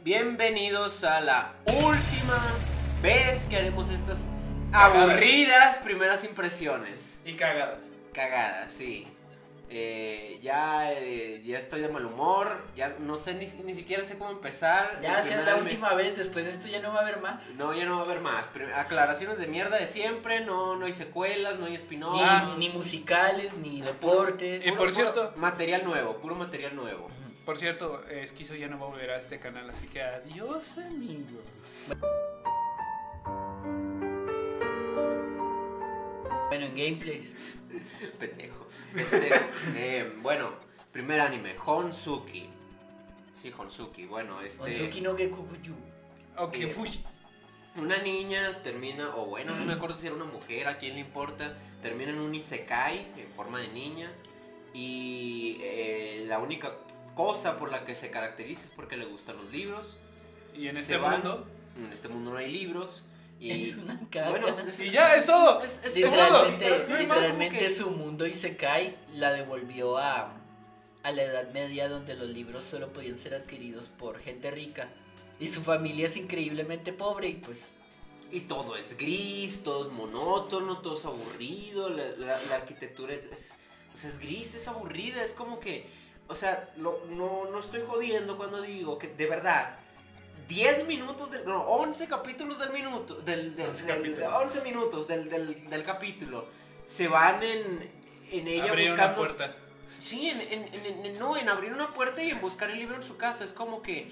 Bienvenidos a la última vez que haremos estas aburridas primeras impresiones. Y cagadas. Cagadas, sí. Ya estoy de mal humor, ya no sé ni siquiera sé cómo empezar. Ya sea la última vez, después de esto ya no va a haber más. No, ya no va a haber más. Aclaraciones de mierda de siempre, no hay secuelas, no hay spin-off. Ni musicales, ni deportes. Y por cierto, material nuevo, puro material nuevo. Por cierto, Esquizo ya no va a volver a este canal, así que adiós, amigos. Bueno, en gameplays. Pendejo. Bueno, primer anime, Honsouki. Sí, Honsouki, bueno, Honsouki no Gekuyu. Ok, Fushi. Una niña termina, o bueno, no me acuerdo si era una mujer, a quién le importa, termina en un isekai en forma de niña y la única cosa por la que se caracteriza es porque le gustan los libros. Y en este mundo no hay libros. Y es una caca. bueno, y ya, es todo. Literalmente su mundo Isekai la devolvió a la Edad Media, donde los libros solo podían ser adquiridos por gente rica. Y su familia es increíblemente pobre y pues... Y todo es gris, todo es monótono, todo es aburrido, la arquitectura es gris, es aburrida, es como que... O sea, no estoy jodiendo cuando digo que de verdad... 10 minutos, 11 capítulos del minuto, 11 minutos del capítulo se van en ella abrir buscando una puerta. Sí, en abrir una puerta y en buscar el libro en su casa. Es como que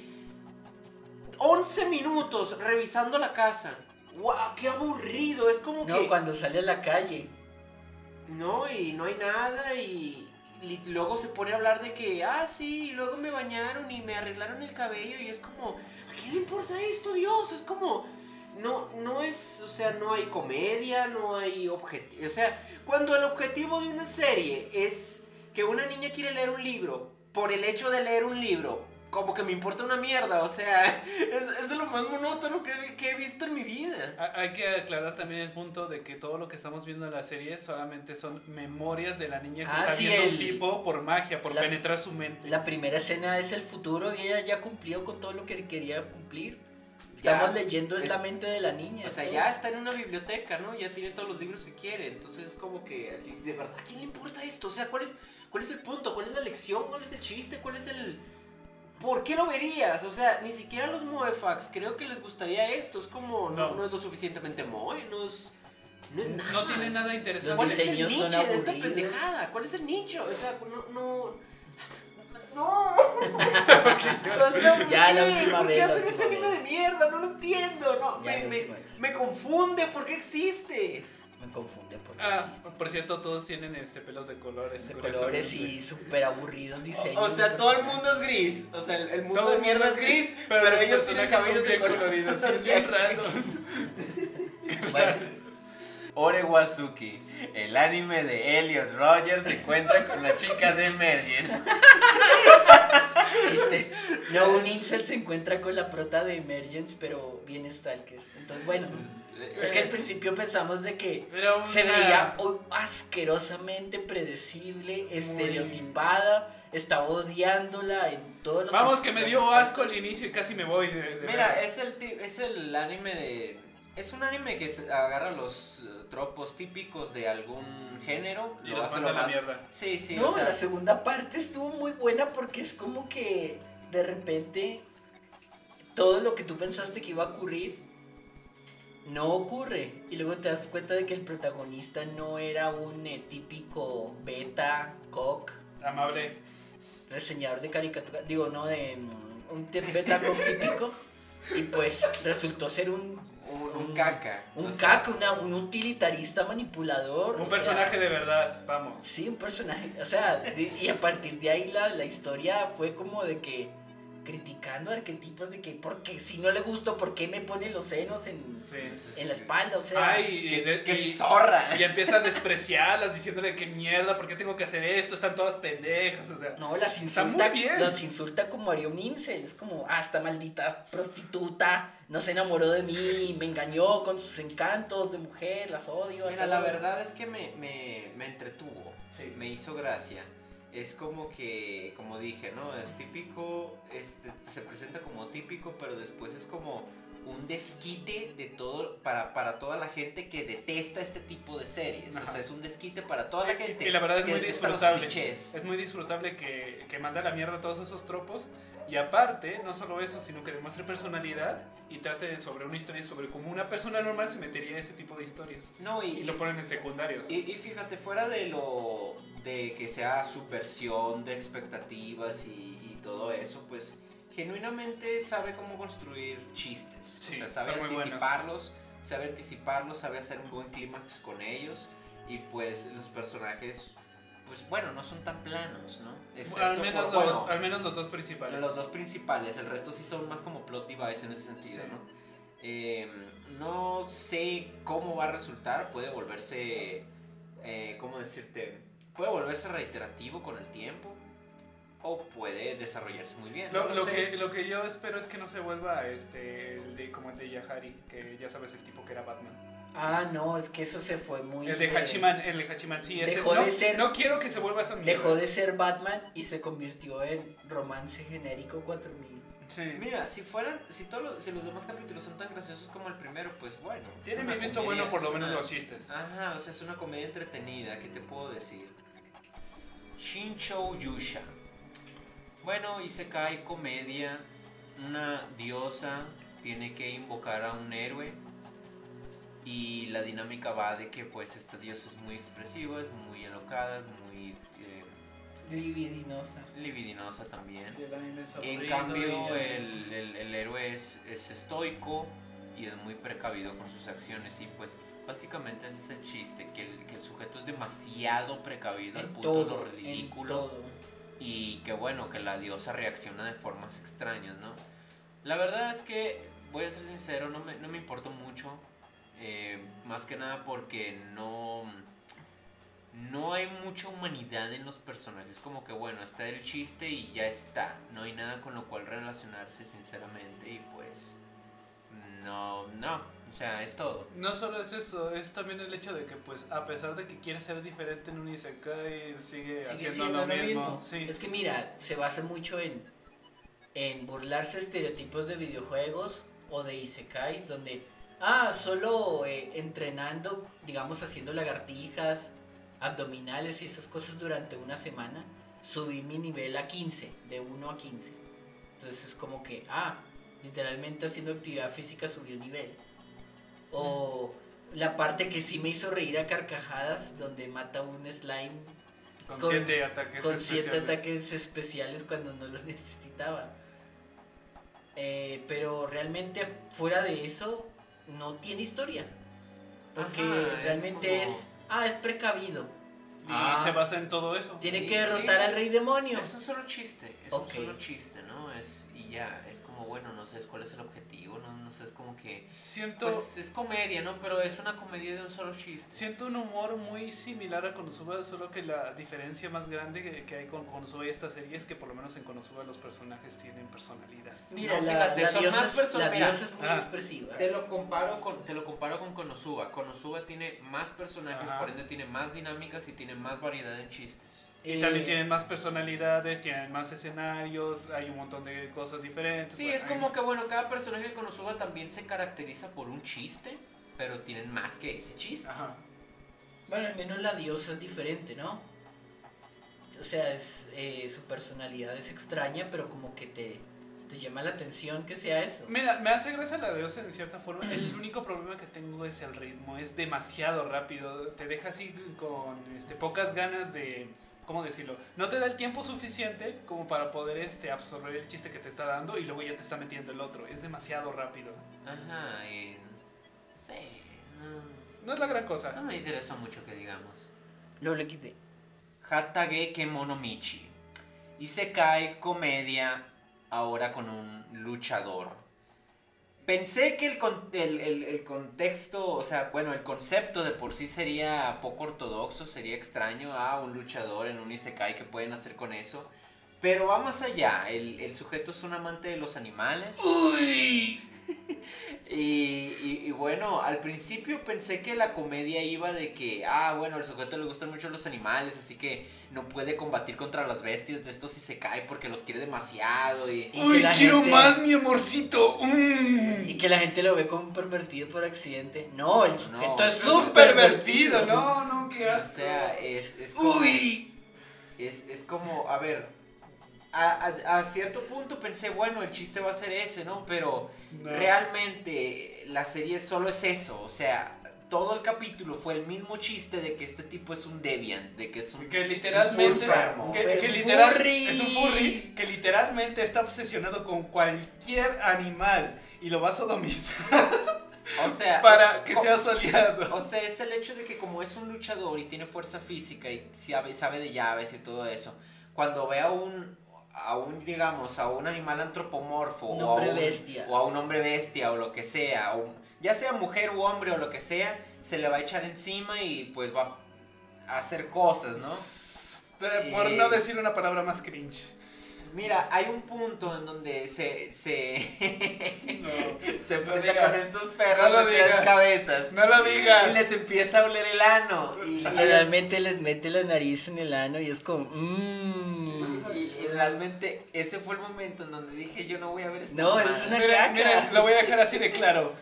11 minutos revisando la casa. ¡Wow! ¡Qué aburrido! Es como que... No, cuando sale a la calle. No, y no hay nada y luego se pone a hablar de que, sí, y luego me bañaron y me arreglaron el cabello y es como, ¿a quién le importa esto, Dios? Es como, no es, o sea, no hay comedia, no hay objetivo, o sea, cuando el objetivo de una serie es que una niña quiere leer un libro, por el hecho de leer un libro, como que me importa una mierda, o sea, es de lo más monótono que he visto en mi vida. Hay que aclarar también el punto de que todo lo que estamos viendo en la serie solamente son memorias de la niña que está viendo un tipo por magia, por penetrar su mente. La primera escena es el futuro y ella ya cumplió con todo lo que quería cumplir. Estamos leyendo la mente de la niña. O sea, ya está en una biblioteca, ¿no? Ya tiene todos los libros que quiere. Entonces es como que, de verdad, ¿a quién le importa esto? O sea, ¿cuál es el punto? ¿Cuál es la lección? ¿Cuál es el chiste? ¿Cuál es el...? ¿Por qué lo verías? O sea, ni siquiera a los moefax creo que les gustaría esto. Es como, no es lo suficientemente moe, no es nada. No tiene nada interesante. ¿Cuál es el nicho de esta pendejada? ¿Cuál es el nicho? O sea, no. O sea, ya la última ¿por qué vez. hacen ese anime de mierda? No lo entiendo. No, ya me confunde. ¿Por qué existe? Me confunde porque por cierto, todos tienen pelos de colores. De colores y súper aburridos diseños. O sea, todo el mundo es gris. O sea, el mundo de mierda es gris, pero ellos tienen cabellos de coloridos. Sí, bien raro. Bueno. Orewazuki, el anime de Elliot Rogers, se encuentra con la chica de Emergence. Chiste. No, un incel se encuentra con la prota de Emergence, pero bien stalker. Entonces, bueno, es que al principio pensamos de que se veía asquerosamente predecible, estereotipada, estaba odiándola en todos los... Vamos, que me dio asco al inicio y casi me voy. Mira, es el anime de... Es un anime que agarra los tropos típicos de algún género y los manda a la mierda. Sí, No, o sea, la segunda parte estuvo muy buena porque es como que de repente todo lo que tú pensaste que iba a ocurrir no ocurre y luego te das cuenta de que el protagonista no era un típico beta cock amable reseñador de caricatura, digo, no de un beta cock típico y pues resultó ser un caca. Un utilitarista manipulador. Un personaje de verdad, vamos. Sí, un personaje. O sea, y a partir de ahí la historia fue como de que criticando arquetipos de que porque si no le gusto, ¿por qué me pone los senos en la espalda? O sea, qué zorra. Y empieza a despreciarlas diciéndole que mierda, ¿por qué tengo que hacer esto? Están todas pendejas, o sea. No, las insulta como haría un incel. Es como, esta maldita prostituta no se enamoró de mí, me engañó con sus encantos de mujer, las odio. Mira, la verdad es que me entretuvo, sí. Me hizo gracia. es como que, como dije, ¿no? Es típico, se presenta como típico, pero después es como un desquite de todo para toda la gente que detesta este tipo de series. Ajá. O sea, es un desquite para toda la gente. Y la verdad es muy disfrutable. Es muy disfrutable que manda a la mierda todos esos tropos. Y aparte, no solo eso, sino que demuestre personalidad y trate sobre una historia sobre cómo una persona normal se metería en ese tipo de historias. No, y lo ponen en secundarios. Y fíjate, fuera de que sea subversión de expectativas y todo eso, pues genuinamente sabe cómo construir chistes. Sí, o sea, sabe anticiparlos, sabe hacer un buen clímax con ellos. Y pues los personajes, pues bueno, no son tan planos, ¿no? Excepto al menos los dos principales. Los dos principales, el resto sí son más como plot device en ese sentido, sí. ¿No? No sé cómo va a resultar, puede volverse, ¿cómo decirte? Puede volverse reiterativo con el tiempo o puede desarrollarse muy bien. Lo que yo espero es que no se vuelva como el de Yahari, que ya sabes, el tipo que era Batman. Ah, no, es que eso se fue muy... El de Hachiman, sí. Dejó de ser... No quiero que se vuelva esa mierda. Dejó de ser Batman y se convirtió en romance genérico 4000. Sí. Mira, si los demás capítulos son tan graciosos como el primero, pues bueno. Tiene mi visto bueno por lo menos los chistes. Ajá, o sea, es una comedia entretenida, ¿qué te puedo decir? Shinchou Yusha. Bueno, Isekai, comedia, una diosa tiene que invocar a un héroe y la dinámica va de que pues esta diosa es muy expresiva, es muy alocada, es muy... libidinosa también. En cambio el héroe es estoico y es muy precavido con sus acciones y pues básicamente ese es el chiste, que el sujeto es demasiado precavido al punto de lo ridículo y que bueno, que la diosa reacciona de formas extrañas, ¿no? La verdad es que, voy a ser sincero, no me importó mucho, más que nada porque no hay mucha humanidad en los personajes, como que bueno, está el chiste y ya está, no hay nada con lo cual relacionarse sinceramente y pues no, o sea, es todo. No solo es eso, es también el hecho de que pues a pesar de que quiere ser diferente en un isekai, sigue haciendo lo mismo. Sí. Es que mira, se basa mucho en burlarse estereotipos de videojuegos o de isekais donde solo entrenando, digamos haciendo lagartijas, abdominales y esas cosas durante una semana, subí mi nivel a 15, de 1 a 15. Entonces es como que, literalmente haciendo actividad física subió nivel. O la parte que sí me hizo reír a carcajadas, donde mata un slime con 7 ataques con 7 ataques especiales cuando no los necesitaba. Pero realmente fuera de eso no tiene historia. Porque realmente es precavido. Y se basa en todo eso. Tiene que derrotar al rey demonio. Es un solo chiste, ¿no? Y ya, es como, bueno, no sé cuál es el objetivo, no sé, es como que... Pues es comedia, ¿no? Pero es una comedia de un solo chiste. Siento un humor muy similar a Konosuba, solo que la diferencia más grande que hay con Konosuba y esta serie es que por lo menos en Konosuba los personajes tienen personalidad. Mira, la diosa es muy expresiva. Te lo comparo con Konosuba. Konosuba tiene más personajes, por ende tiene más dinámicas y tiene más variedad en chistes. Y también tienen más personalidades, tienen más escenarios, hay un montón de cosas diferentes. Sí, es como que bueno, cada personaje de Konosuba también se caracteriza por un chiste, pero tienen más que ese chiste. Ajá. Bueno, al menos la diosa es diferente, ¿no? O sea, su personalidad es extraña, pero como que te llama la atención que sea eso. Mira, me hace gracia la diosa en cierta forma. El único problema que tengo es el ritmo, es demasiado rápido, te deja así con pocas ganas de... ¿Cómo decirlo? No te da el tiempo suficiente como para poder absorber el chiste que te está dando y luego ya te está metiendo el otro. Es demasiado rápido. Ajá, sí. No es la gran cosa. No me interesa mucho que digamos. Lo le quité. Hatage Kemonomichi. Isekai, comedia, ahora con un luchador. Pensé que el contexto, o sea, bueno, el concepto de por sí sería poco ortodoxo, sería extraño un luchador en un isekai, ¿qué pueden hacer con eso? Pero va más allá, el sujeto es un amante de los animales. ¡Uy! Y bueno, al principio pensé que la comedia iba de que, bueno, al sujeto le gustan mucho los animales, así que no puede combatir contra las bestias de estos si se cae porque los quiere demasiado. ¡Uy, quiero más, mi amorcito! Y que la gente lo ve como un pervertido por accidente. No, el sujeto es súper pervertido. No, qué asco. O sea, es como... ¡Uy! Es como, a ver... A cierto punto pensé, bueno, el chiste va a ser ese, ¿no? Pero realmente la serie solo es eso, o sea, todo el capítulo fue el mismo chiste de que este tipo es un deviant, de que es un... Que literalmente... Es un furry que literalmente está obsesionado con cualquier animal y lo va a sodomizar. O sea, para que sea su aliado. O sea, es el hecho de que como es un luchador y tiene fuerza física y sabe de llaves y todo eso, cuando ve a un digamos, a un animal antropomorfo o a un hombre bestia o lo que sea, ya sea mujer u hombre o lo que sea, se le va a echar encima y pues va a hacer cosas, ¿no? Por no decir una palabra más cringe. Mira, hay un punto en donde se enfrenta digas, con estos perros de 3 cabezas. No lo digas. Y les empieza a oler el ano. Y realmente les mete la nariz en el ano y es como... Y realmente ese fue el momento en donde dije, yo no voy a ver esto. No, es una caca. Miren, lo voy a dejar así de claro.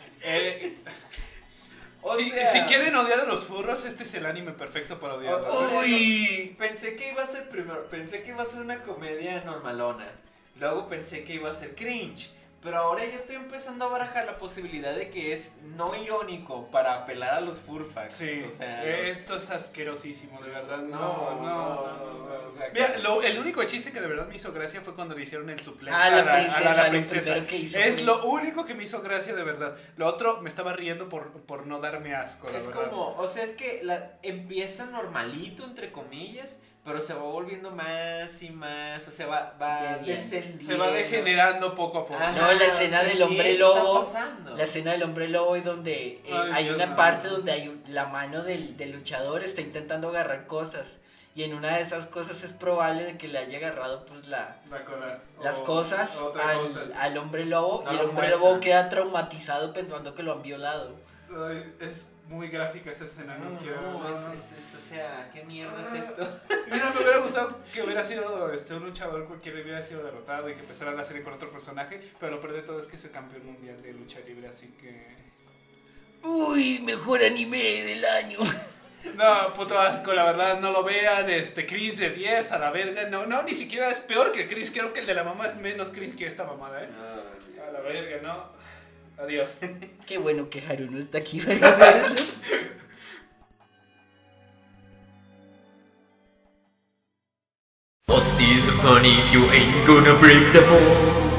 Si quieren odiar a los furros, este es el anime perfecto para odiarlos. Uy, pensé que iba a ser una comedia normalona. Luego pensé que iba a ser cringe. Pero ahora ya estoy empezando a barajar la posibilidad de que es no irónico para apelar a los furfax. Sí, o sea, esto es asquerosísimo, de verdad. No. Mira, el único chiste que de verdad me hizo gracia fue cuando le hicieron el suplex a la princesa. Lo primero que hizo es lo único que me hizo gracia, de verdad. Lo otro me estaba riendo por no darme asco, la verdad. Como, o sea, es que empieza normalito, entre comillas, pero se va volviendo más y más, o sea, va descendiendo. Se va degenerando poco a poco. No, la escena del hombre lobo. La escena del hombre lobo es donde hay una parte donde hay la mano del luchador está intentando agarrar cosas. Y en una de esas cosas es probable de que le haya agarrado pues las cosas al hombre lobo. No, y el hombre lobo queda traumatizado pensando que lo han violado. Es muy gráfica esa escena, o sea, ¿qué mierda es esto? Mira, me hubiera gustado que hubiera sido un luchador cualquiera, hubiera sido derrotado y que empezara la serie con otro personaje, pero lo peor de todo es que es el campeón mundial de lucha libre, así que... ¡Uy! Mejor anime del año. No, puto asco, la verdad, no lo vean, cringe de 10 a la verga, no, ni siquiera es peor que cringe, creo que el de la mamá es menos cringe que esta mamada, a la verga, no. Adiós. Qué bueno que Haru no está aquí para verlo. What's the use of money if you ain't gonna break the mold?